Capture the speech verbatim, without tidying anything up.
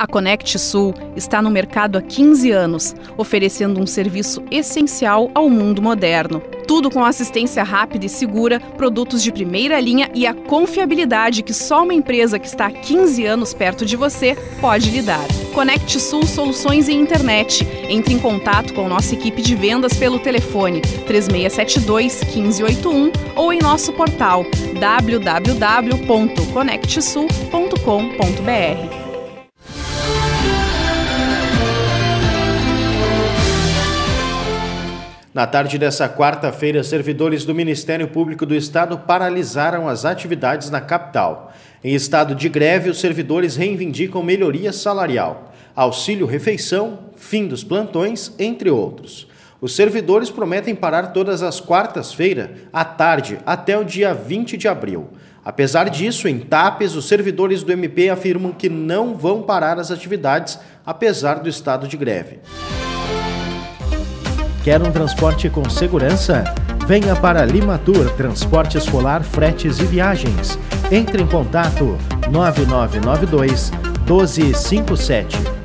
A Conect Sul está no mercado há quinze anos, oferecendo um serviço essencial ao mundo moderno. Tudo com assistência rápida e segura, produtos de primeira linha e a confiabilidade que só uma empresa que está há quinze anos perto de você pode lhe dar. Conect Sul Soluções em Internet. Entre em contato com nossa equipe de vendas pelo telefone três seis sete dois, um cinco oito um ou em nosso portal w w w ponto conect sul ponto com ponto b r. Na tarde dessa quarta-feira, servidores do Ministério Público do Estado paralisaram as atividades na capital. Em estado de greve, os servidores reivindicam melhoria salarial, auxílio-refeição, fim dos plantões, entre outros. Os servidores prometem parar todas as quartas-feiras, à tarde, até o dia vinte de abril. Apesar disso, em Tapes, os servidores do M P afirmam que não vão parar as atividades, apesar do estado de greve. Quer um transporte com segurança? Venha para Limatur Transporte Escolar, Fretes e Viagens. Entre em contato nove nove nove dois, um dois cinco sete.